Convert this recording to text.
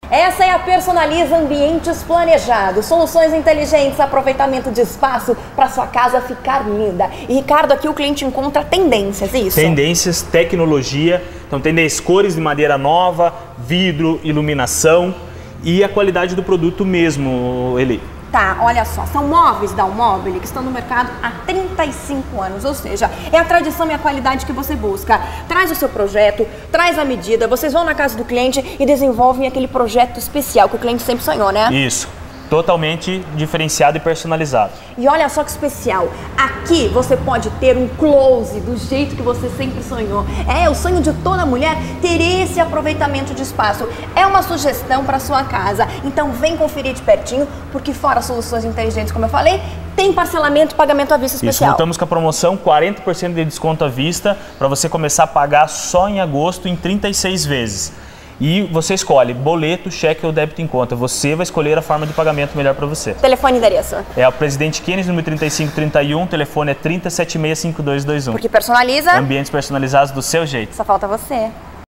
Essa é a Personaliza Ambientes Planejados, soluções inteligentes, aproveitamento de espaço para sua casa ficar linda. E Ricardo, aqui o cliente encontra tendências, é isso? Tendências, tecnologia, então tendências, cores de madeira nova, vidro, iluminação e a qualidade do produto mesmo, Eli. Tá, olha só, são móveis da Almobile que estão no mercado há 35 anos, ou seja, é a tradição e a qualidade que você busca. Traz o seu projeto, traz a medida, vocês vão na casa do cliente e desenvolvem aquele projeto especial que o cliente sempre sonhou, né? Isso, totalmente diferenciado e personalizado. E olha só que especial, aqui você pode ter um close do jeito que você sempre sonhou. É o sonho de toda mulher ter esse aproveitamento de espaço. É uma sugestão para sua casa, então vem conferir de pertinho, porque fora soluções inteligentes, como eu falei, tem parcelamento e pagamento à vista especial. Isso, estamos com a promoção 40% de desconto à vista para você começar a pagar só em agosto em 36 vezes. E você escolhe boleto, cheque ou débito em conta. Você vai escolher a forma de pagamento melhor para você. Telefone e endereço? É o Presidente Kennedy, número 3531, telefone é 30765221. Porque personaliza ambientes personalizados do seu jeito. Só falta você.